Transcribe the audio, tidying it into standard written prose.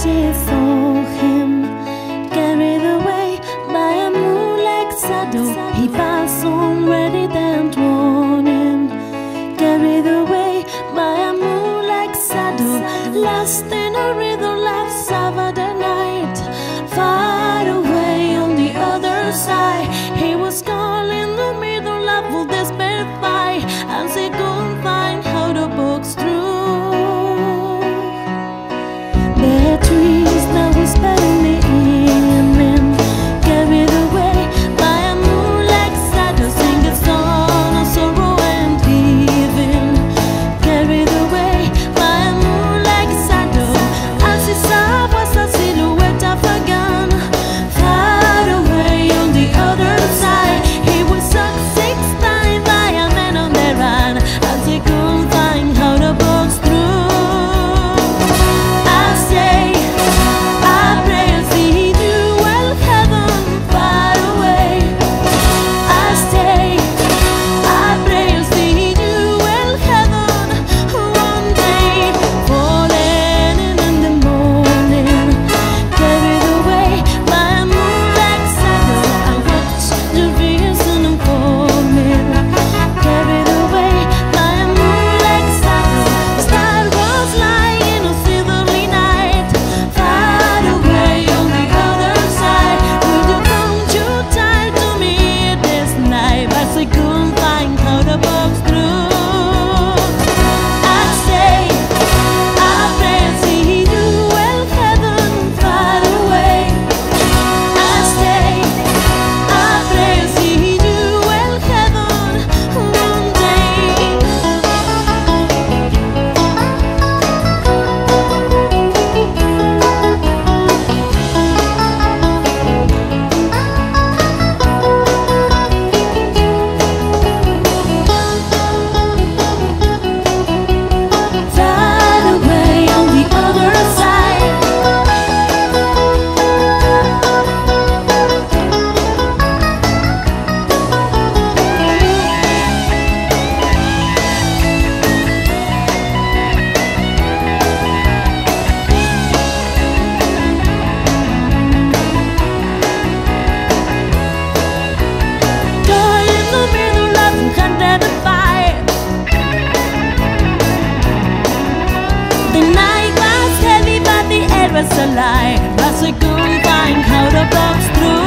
she saw him carried away by a moonlight shadow. He passed on ready then warning, carried away by a moonlight shadow, lost in a river left Saturday night. Far away on the other side, he was calling the middle of despair fight, and she couldn't find how to walk through the trees that was burning in, carried away by a moonlight shadow, sing a song of sorrow and grieving, carried away by a moonlight shadow, and she saw was a silhouette of a gun. Far away on the other side, he was struck 6 times by a man on the run, and she couldn't find how to walk through. Alive, but she couldn't find how to box through.